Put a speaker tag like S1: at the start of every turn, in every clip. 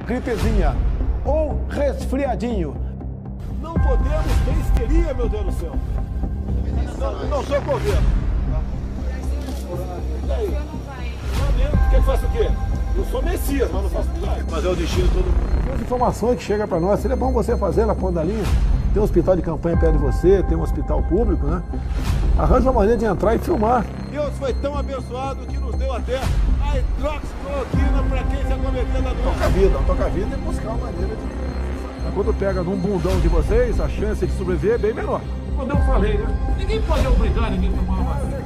S1: gripezinha ou resfriadinho. Não podemos ter histeria, meu Deus do céu. Não sou governo. E aí? Quer que faça o quê? Eu sou Messias, mas não faço milagre. Mas é o destino de todo mundo. As informações que chegam para nós, seria bom você fazer na ponta da linha. Tem um hospital de campanha perto de você, tem um hospital público, né? Arranja uma maneira de entrar e filmar. Deus foi tão abençoado que nos deu até a hidroxicloroquina para quem se acometeu da doença. Toca a vida e buscar uma maneira de... Quando pega num bundão de vocês, a chance de sobreviver é bem menor. Quando eu falei, né? Ninguém pode obrigar ninguém a tomar uma vacina.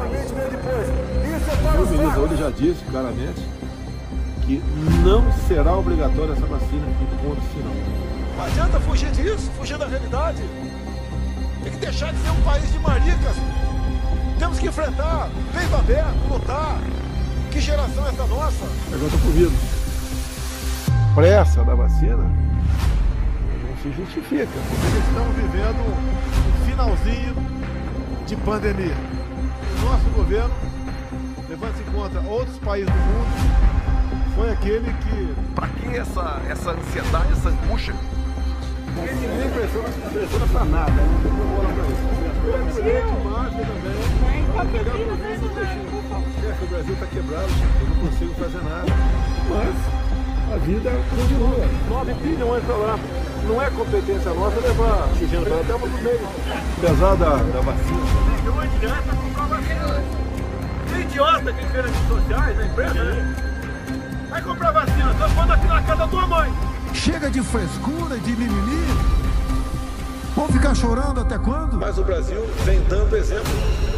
S1: O ministro hoje já disse claramente que não será obrigatória essa vacina em ponto final. Não adianta fugir disso, fugir da realidade. Tem que deixar de ser um país de maricas. Temos que enfrentar, peito aberto, lutar. Que geração é essa nossa? Pergunta pro Vitor. Pressa da vacina não se justifica. Porque estamos vivendo um finalzinho de pandemia. O nosso governo, levando em conta outros países do mundo, foi aquele que...
S2: Pra que essa ansiedade, essa angústia?
S1: Ninguém pressiona pra nada, não tem como olhar pra isso. O presidente Márcio também vai pegar o governo do chefe. O Brasil está quebrado, eu não consigo fazer nada. Mas a vida continua. 9 bilhões para lá. Não é competência nossa levar oxigênio para lá, até no meio. Apesar da vacina. Não adianta comprar vacina. Que idiota que fez redes sociais, na empresa, né? Vai comprar vacina, tô pondo aqui na casa da tua mãe. Chega de frescura, de mimimi. Vão ficar chorando até quando? Mas o Brasil vem dando exemplo.